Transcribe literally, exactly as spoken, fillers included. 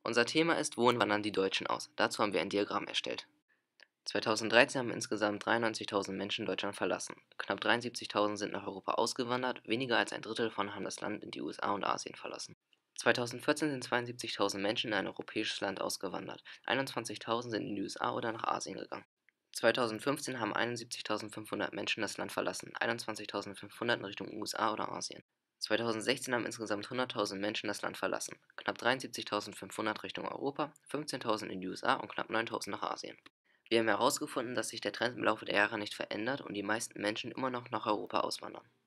Unser Thema ist: Wohin wandern die Deutschen aus? Dazu haben wir ein Diagramm erstellt. zweitausenddreizehn haben insgesamt dreiundneunzigtausend Menschen Deutschland verlassen. Knapp dreiundsiebzigtausend sind nach Europa ausgewandert, weniger als ein Drittel davon haben das Land in die U S A und Asien verlassen. zweitausendvierzehn sind zweiundsiebzigtausend Menschen in ein europäisches Land ausgewandert, einundzwanzigtausend sind in die U S A oder nach Asien gegangen. zweitausendfünfzehn haben einundsiebzigtausendfünfhundert Menschen das Land verlassen, einundzwanzigtausendfünfhundert in Richtung U S A oder Asien. zweitausendsechzehn haben insgesamt hunderttausend Menschen das Land verlassen, knapp dreiundsiebzigtausendfünfhundert Richtung Europa, fünfzehntausend in die U S A und knapp neuntausend nach Asien. Wir haben herausgefunden, dass sich der Trend im Laufe der Jahre nicht verändert und die meisten Menschen immer noch nach Europa auswandern.